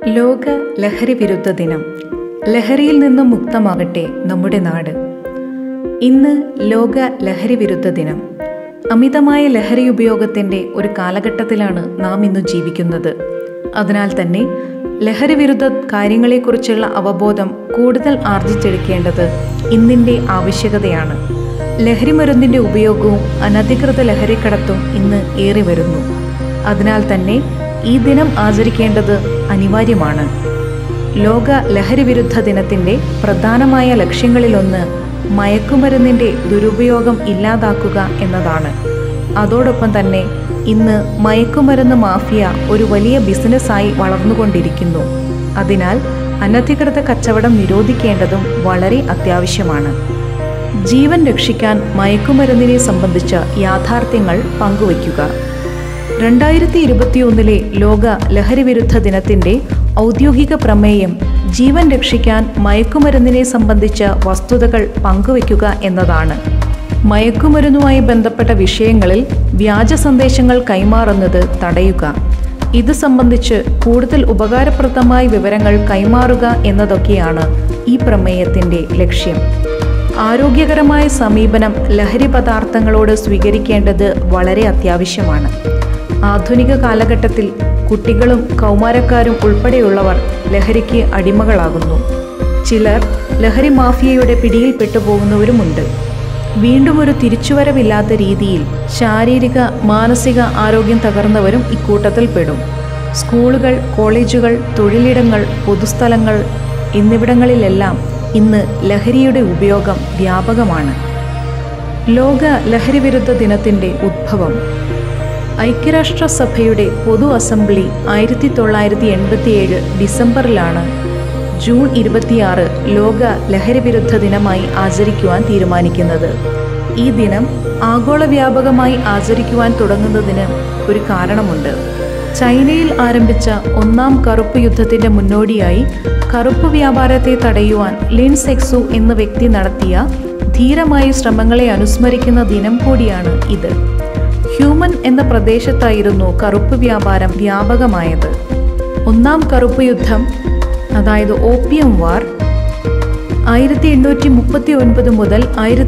ലോക ലഹരി വിരുദ്ധ ദിനം. ലഹരിയിൽ നിന്നും മുക്തമാകട്ടെ നമ്മുടെ നാട്. ഇന്ന് ലോക ലഹരി വിരുദ്ധ ദിനം. അമിതമായ ലഹരി ഉപയോഗത്തിൻ്റെ ഒരു കാലഘട്ടത്തിലാണ് നാം ഇന്ന് ജീവിക്കുന്നത്. അതിനാൽ തന്നെ ലഹരി വിരുദ്ധ കാര്യങ്ങളെക്കുറിച്ചുള്ള അവബോധം കൂടുതൽ ആർജിച്ചെടുക്കേണ്ടത് ഇന്നിൻ്റെ ആവശ്യകതയാണ്. ലഹരിമരുന്നിൻ്റെ ഉപയോഗവും അനധികൃത ലഹരിക്കടത്തും ഇന്ന് ഏറി വരുന്നു. അതിനാൽ തന്നെ ഈ ദിനം ആചരിക്കേണ്ടത് അനിവാര്യമാണ്. ലോക ലഹരി വിരുദ്ധ ദിനത്തിൻ്റെ പ്രധാനമായ ലക്ഷ്യങ്ങളിലൊന്ന് മയക്കുമരുന്നിൻ്റെ ദുരുപയോഗം ഇല്ലാതാക്കുക എന്നതാണ്. അതോടൊപ്പം തന്നെ ഇന്ന് മയക്കുമരുന്ന് മാഫിയ ഒരു വലിയ ബിസിനസ്സായി വളർന്നുകൊണ്ടിരിക്കുന്നു. അതിനാൽ അനധികൃത കച്ചവടം നിരോധിക്കേണ്ടതും വളരെ അത്യാവശ്യമാണ്. ജീവൻ രക്ഷിക്കാൻ മയക്കുമരുന്നിനെ സംബന്ധിച്ച യാഥാർത്ഥ്യങ്ങൾ പങ്കുവയ്ക്കുക. 2021 ലോക ലഹരി വിരുദ്ധ ദിനത്തിൻ്റെ ഔദ്യോഗിക പ്രമേയം ജീവൻ രക്ഷിക്കാൻ മയക്കുമരുന്നിനെ സംബന്ധിച്ച വസ്തുതകൾ പങ്കുവയ്ക്കുക എന്നതാണ്. മയക്കുമരുന്നുമായി ബന്ധപ്പെട്ട വിഷയങ്ങളിൽ വ്യാജ സന്ദേശങ്ങൾ കൈമാറുന്നത് തടയുക. ഇത് സംബന്ധിച്ച് കൂടുതൽ ഉപകാരപ്രദമായ വിവരങ്ങൾ കൈമാറുക എന്നതൊക്കെയാണ് ഈ പ്രമേയത്തിൻ്റെ ലക്ഷ്യം. ആരോഗ്യകരമായ സമീപനം ലഹരി പദാർത്ഥങ്ങളോട് സ്വീകരിക്കേണ്ടത് വളരെ അത്യാവശ്യമാണ്. ആധുനിക കാലഘട്ടത്തിൽ കുട്ടികളും കൗമാരക്കാരും ഉൾപ്പെടെയുള്ളവർ ലഹരിക്ക് അടിമകളാകുന്നു. ചിലർ ലഹരി മാഫിയയുടെ പിടിയിൽപ്പെട്ടു പോകുന്നവരുമുണ്ട്. വീണ്ടും ഒരു തിരിച്ചുവരവില്ലാത്ത രീതിയിൽ ശാരീരിക മാനസിക ആരോഗ്യം തകർന്നവരും ഇക്കൂട്ടത്തിൽ പെടും. സ്കൂളുകൾ, കോളേജുകൾ, തൊഴിലിടങ്ങൾ, പൊതുസ്ഥലങ്ങൾ എന്നിവിടങ്ങളിലെല്ലാം ഇന്ന് ലഹരിയുടെ ഉപയോഗം വ്യാപകമാണ്. ലോക ലഹരി വിരുദ്ധ ദിനത്തിൻ്റെ ഉദ്ഭവം. ഐക്യരാഷ്ട്രസഭയുടെ പൊതു അസംബ്ലി 1987 ഡിസംബറിലാണ് ജൂൺ 26 ലോക ലഹരി വിരുദ്ധ ദിനമായി ആചരിക്കുവാൻ തീരുമാനിക്കുന്നത്. ഈ ദിനം ആഗോള വ്യാപകമായി ആചരിക്കുവാൻ തുടങ്ങുന്നതിന് ഒരു കാരണമുണ്ട്. ചൈനയിൽ ആരംഭിച്ച ഒന്നാം കറുപ്പ് യുദ്ധത്തിൻ്റെ മുന്നോടിയായി കറുപ്പ് വ്യാപാരത്തെ തടയുവാൻ ലിൻ സെക്സു എന്ന വ്യക്തി നടത്തിയ ധീരമായ ശ്രമങ്ങളെ അനുസ്മരിക്കുന്ന ദിനം കൂടിയാണ് ഇത്. ഹ്യൂമൻ എന്ന പ്രദേശത്തായിരുന്നു കറുപ്പ് വ്യാപാരം വ്യാപകമായത്. ഒന്നാം കറുപ്പ് യുദ്ധം, അതായത് ഓപ്പിയം വാർ, 1839 മുതൽ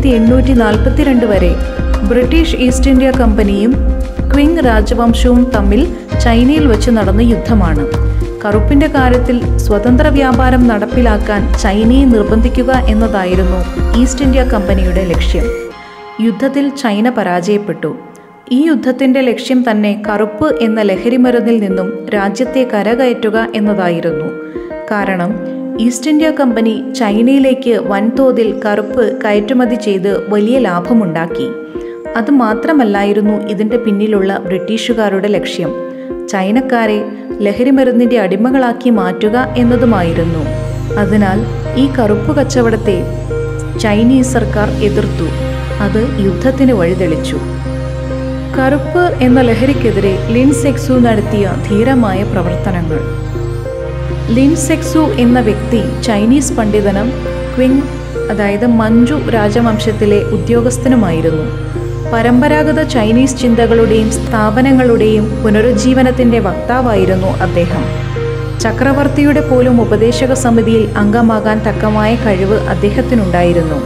1842 വരെ ബ്രിട്ടീഷ് ഈസ്റ്റ് ഇന്ത്യ കമ്പനിയും ക്വിങ് രാജവംശവും തമ്മിൽ ചൈനയിൽ വെച്ച് നടന്ന യുദ്ധമാണ്. കറുപ്പിൻ്റെ കാര്യത്തിൽ സ്വതന്ത്ര വ്യാപാരം നടപ്പിലാക്കാൻ ചൈനയെ നിർബന്ധിക്കുക എന്നതായിരുന്നു ഈസ്റ്റ് ഇന്ത്യ കമ്പനിയുടെ ലക്ഷ്യം. യുദ്ധത്തിൽ ചൈന പരാജയപ്പെട്ടു. ഈ യുദ്ധത്തിൻ്റെ ലക്ഷ്യം തന്നെ കറുപ്പ് എന്ന ലഹരിമരുന്നിൽ നിന്നും രാജ്യത്തെ കരകയറ്റുക എന്നതായിരുന്നു. കാരണം ഈസ്റ്റ് ഇന്ത്യ കമ്പനി ചൈനയിലേക്ക് വൻതോതിൽ കറുപ്പ് കയറ്റുമതി ചെയ്ത് വലിയ ലാഭമുണ്ടാക്കി. അതുമാത്രമല്ലായിരുന്നു ഇതിൻ്റെ പിന്നിലുള്ള ബ്രിട്ടീഷുകാരുടെ ലക്ഷ്യം. ചൈനക്കാരെ ലഹരിമരുന്നിൻ്റെ അടിമകളാക്കി മാറ്റുക എന്നതുമായിരുന്നു. അതിനാൽ ഈ കറുപ്പ് കച്ചവടത്തെ ചൈനീസ് സർക്കാർ എതിർത്തു. അത് യുദ്ധത്തിന് വഴിതെളിച്ചു. കറുപ്പ് എന്ന ലഹരിക്കെതിരെ ലിൻ സെക്സു നടത്തിയ ധീരമായ പ്രവർത്തനങ്ങൾ. ലിൻ സെക്സു എന്ന വ്യക്തി ചൈനീസ് പണ്ഡിതനും ക്വിങ്, അതായത് മഞ്ചു രാജവംശത്തിലെ ഉദ്യോഗസ്ഥനുമായിരുന്നു. പരമ്പരാഗത ചൈനീസ് ചിന്തകളുടെയും സ്ഥാപനങ്ങളുടെയും പുനരുജ്ജീവനത്തിൻ്റെ വക്താവായിരുന്നു അദ്ദേഹം. ചക്രവർത്തിയുടെ പോലും ഉപദേശക സമിതിയിൽ അംഗമാകാൻ തക്കമായ കഴിവ് അദ്ദേഹത്തിനുണ്ടായിരുന്നു.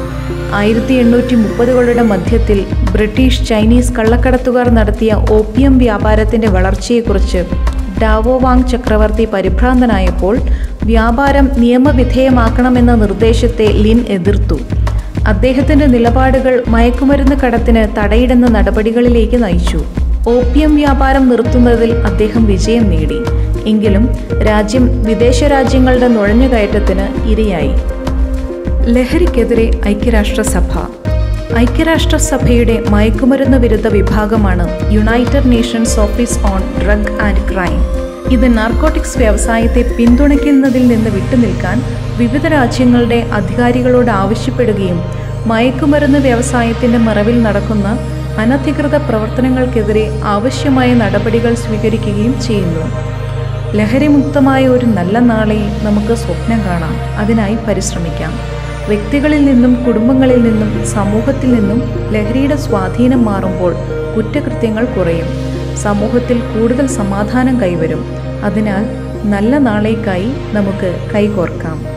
1830കളുടെ മധ്യത്തിൽ ബ്രിട്ടീഷ് ചൈനീസ് കള്ളക്കടത്തുകാർ നടത്തിയ ഓപ്പിയം വ്യാപാരത്തിൻ്റെ വളർച്ചയെക്കുറിച്ച് ഡാവോ വാങ് ചക്രവർത്തി പരിഭ്രാന്തനായപ്പോൾ വ്യാപാരം നിയമവിധേയമാക്കണമെന്ന നിർദ്ദേശത്തെ ലിൻ എതിർത്തു. അദ്ദേഹത്തിൻ്റെ നിലപാടുകൾ മയക്കുമരുന്ന് കടത്തിന് തടയിടുന്ന നടപടികളിലേക്ക് നയിച്ചു. ഓപ്പിയം വ്യാപാരം നിർത്തുന്നതിൽ അദ്ദേഹം വിജയം നേടി. എങ്കിലും രാജ്യം വിദേശ രാജ്യങ്ങളുടെ നുഴഞ്ഞുകയറ്റത്തിന് ഇരയായി. ലഹരിക്കെതിരെ ഐക്യരാഷ്ട്രസഭ. ഐക്യരാഷ്ട്രസഭയുടെ മയക്കുമരുന്ന് വിരുദ്ധ വിഭാഗമാണ് United Nations Office on Drug and Crime. ഇത് നാർക്കോട്ടിക്സ് വ്യവസായത്തെ പിന്തുണയ്ക്കുന്നതിൽ നിന്ന് വിട്ടുനിൽക്കാൻ വിവിധ രാജ്യങ്ങളുടെ അധികാരികളോട് ആവശ്യപ്പെടുകയും മയക്കുമരുന്ന് വ്യവസായത്തിൻ്റെ മറവിൽ നടക്കുന്ന അനധികൃത പ്രവർത്തനങ്ങൾക്കെതിരെ ആവശ്യമായ നടപടികൾ സ്വീകരിക്കുകയും ചെയ്യുന്നു. ലഹരിമുക്തമായ ഒരു നല്ല നാളെ നമുക്ക് സ്വപ്നം കാണാം. അതിനായി പരിശ്രമിക്കാം. വ്യക്തികളിൽ നിന്നും കുടുംബങ്ങളിൽ നിന്നും സമൂഹത്തിൽ നിന്നും ലഹരിയുടെ സ്വാധീനം മാറുമ്പോൾ കുറ്റകൃത്യങ്ങൾ കുറയും. സമൂഹത്തിൽ കൂടുതൽ സമാധാനം കൈവരും. അതിനാൽ നല്ല നാളേക്കായി നമുക്ക് കൈകോർക്കാം.